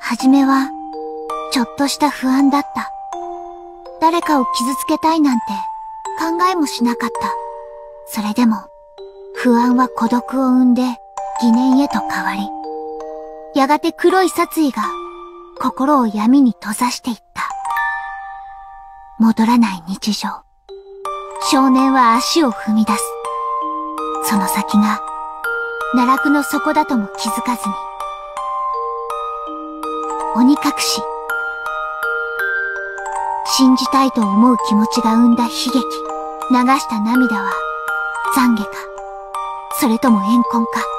はじめは、ちょっとした不安だった。誰かを傷つけたいなんて考えもしなかった。それでも、不安は孤独を生んで疑念へと変わり、やがて黒い殺意が心を闇に閉ざしていった。戻らない日常。少年は足を踏み出す。その先が、奈落の底だとも気づかずに。鬼隠し。信じたいと思う気持ちが生んだ悲劇。流した涙は懺悔か、それとも怨恨か。